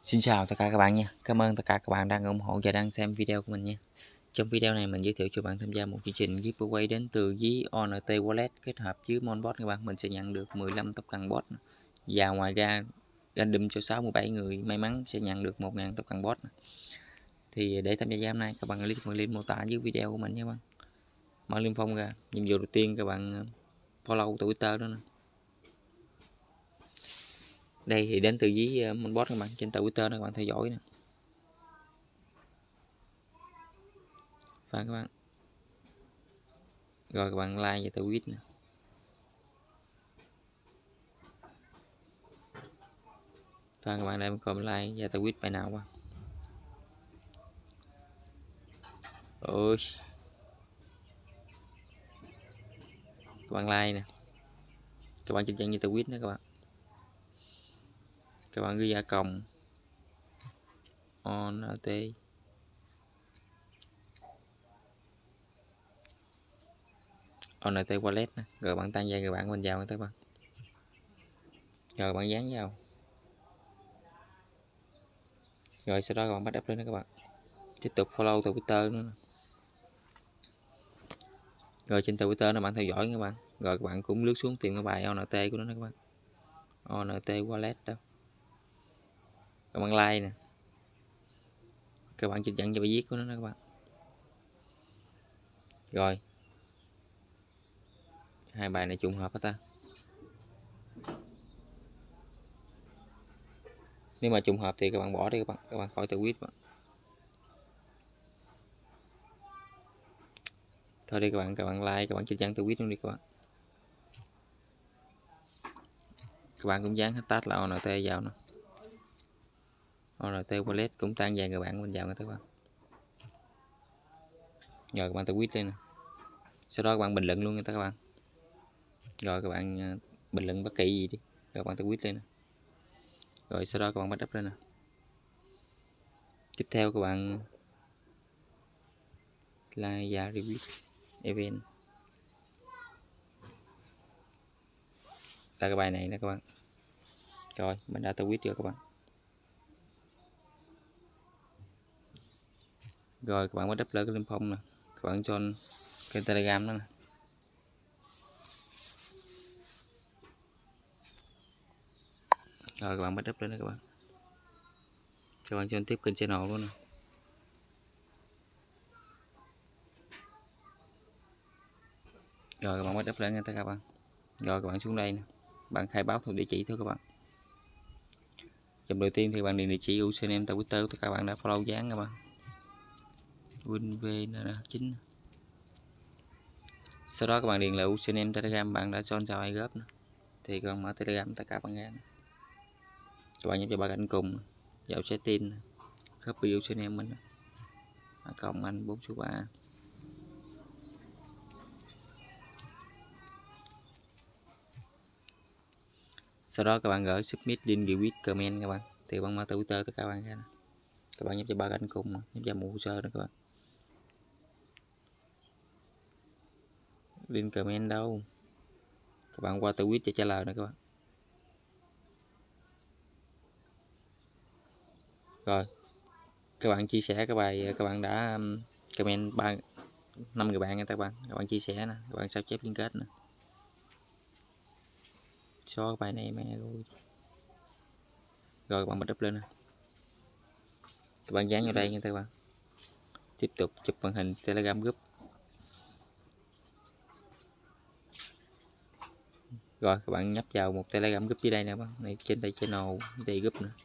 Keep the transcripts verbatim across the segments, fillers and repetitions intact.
Xin chào tất cả các bạn nha. Cảm ơn tất cả các bạn đang ủng hộ và đang xem video của mình nha. Trong video này mình giới thiệu cho bạn tham gia một chương trình giveaway đến từ ví o en tê Wallet kết hợp với Monbot các bạn. Mình sẽ nhận được mười lăm token bot. Và ngoài ra random cho sáu mươi bảy người may mắn sẽ nhận được một nghìn token bot. Thì để tham gia hôm nay các bạn click vào link mô tả dưới video của mình nha các bạn. Mở Liêm Phong ra. Nhiệm vụ đầu tiên các bạn follow Twitter đó nè. Đây thì đến từ ví Monbot các bạn, trên Twitter đó các bạn theo dõi nè. Và các bạn rồi các bạn like và tweet nè. Và các bạn đem comment like và tweet bài nào qua. Ôi, các bạn like nè, các bạn chỉnh trang như tweet nữa các bạn. Các bạn ghi ra còng o en tê o en tê Wallet nè. Rồi bạn tăng dây, rồi bạn bên vào các bạn. Rồi bạn dán vào. Rồi sau đó các bạn bắt up lên đó các bạn. Tiếp tục follow Twitter nữa nè. Rồi trên Twitter nó bạn theo dõi các bạn. Rồi các bạn cũng lướt xuống tìm cái bài o en tê của nó các bạn. o en tê Wallet đâu. Các bạn like nè. Các bạn chỉnh dẫn cho bài viết của nó các bạn. Rồi hai bài này trùng hợp hết ta. Nếu mà trùng hợp thì các bạn bỏ đi các bạn, các bạn khỏi tweet bạn. Thôi đi các bạn, các bạn like, các bạn chỉnh dẫn tweet luôn đi các bạn. Các bạn cũng dán hashtag là o en tê vào nè. o en tê Wallet cũng tăng vài người bạn bên vào các bạn. Rồi các bạn tweet lên nè. Sau đó các bạn bình luận luôn nha các bạn. Rồi các bạn bình luận bất kỳ gì đi, rồi các bạn tweet lên nè. Rồi sau đó các bạn bắt up lên nè. Tiếp theo các bạn like và review event là cái bài này nè các bạn. Rồi mình đã tweet rồi các bạn. Rồi các bạn bắt up lên cái Liêm Phong nè. Các bạn join kênh Telegram đó nè. Rồi các bạn bắt up lên đó các bạn. Các bạn join tiếp kênh channel luôn nè. Rồi các bạn bắt up lên nha các bạn. Rồi các bạn xuống đây nè. Bạn khai báo thuộc địa chỉ thôi các bạn. Dòng đầu tiên thì bạn điền địa chỉ username Twitter của các bạn đã follow dán các bạn. WinV chín. Sau đó các bạn điền lại username Telegram bạn đã join vào iGroup nữa. Thì các bạn mở Telegram tất cả bạn ra. Các bạn nhấp vào ba cạnh cùng, vào setting, copy username mình. Cộng anh bốn số ba. Sau đó các bạn gửi submit link request comment các bạn. Thì các bạn mở Twitter tất cả các bạn ra. Các bạn nhấp vào ba cạnh cùng, nhấp vào một hồ sơ đó các bạn. Link comment đâu? Các bạn qua tweet cho trả lời nữa các bạn. Rồi các bạn chia sẻ cái bài các bạn đã comment ba năm người bạn nha các bạn. Các bạn chia sẻ nè, các bạn sao chép liên kết nè. Xóa cái bài này mẹ rồi. Rồi các bạn bật up lên nè. Các bạn dán vào đây nha các bạn. Tiếp tục chụp màn hình Telegram group. Rồi các bạn nhấp vào một Telegram group dưới đây nè bạn. Này trên đây channel, đây group nè.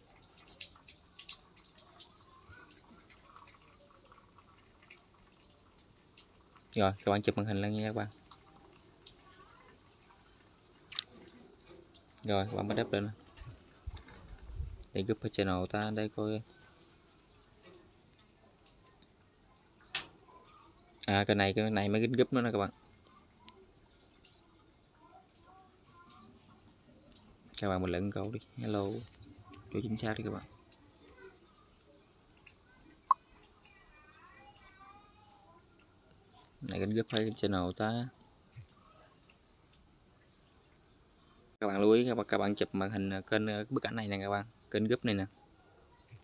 Rồi các bạn chụp màn hình lên nha các bạn. Rồi các bạn bắt up lên nè. Đây group channel ta đây coi. À cái này cái này mới cái group nữa nè các bạn. Các bạn mình lẫn câu đi. Hello. Cho chính xác đi các bạn. Này kênh group hay channel ta. Các bạn lưu ý các bạn, các bạn chụp màn hình kênh bức ảnh này nè các bạn, kênh group này nè.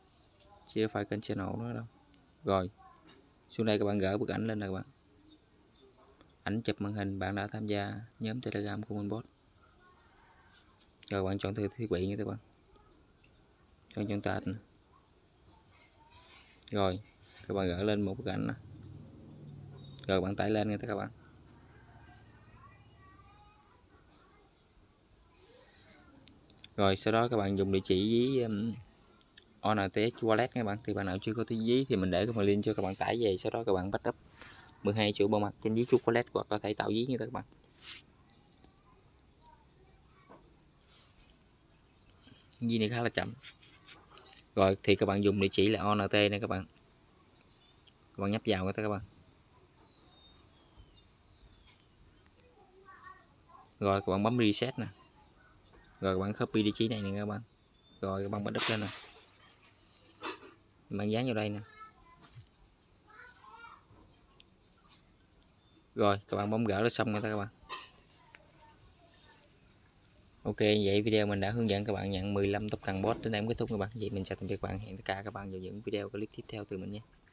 chứ phải kênh channel nó đâu. Rồi xuống đây các bạn gỡ bức ảnh lên nè các bạn, ảnh chụp màn hình bạn đã tham gia nhóm Telegram của Monbot. Rồi bạn chọn từ thiết bị nha các bạn, chọn chọn tag. Rồi các bạn gỡ lên một bức ảnh nè. Rồi bạn tải lên nha các bạn. Rồi sau đó các bạn dùng địa chỉ với um, o en tê ét Wallet các bạn. Thì bạn nào chưa có tí dí thì mình để cái link cho các bạn tải về, sau đó các bạn backup mười hai chuỗi bảo mật trên dí chuột Wallet hoặc có thể tạo dí như các bạn. Dí này khá là chậm. Rồi thì các bạn dùng địa chỉ là o en tê này các bạn. Các bạn nhấp vào cái các bạn. Rồi các bạn bấm reset nè. Rồi các bạn copy địa chỉ này nè các bạn. Rồi các bạn backup lên nè. Bạn dán vào đây nè. Rồi các bạn bấm gỡ nó xong rồi các bạn. Ok, vậy video mình đã hướng dẫn các bạn nhận mười lăm token bot đến đây kết thúc các bạn. Vậy mình chào tạm biệt các bạn, hẹn tất cả các bạn vào những video clip tiếp theo từ mình nhé.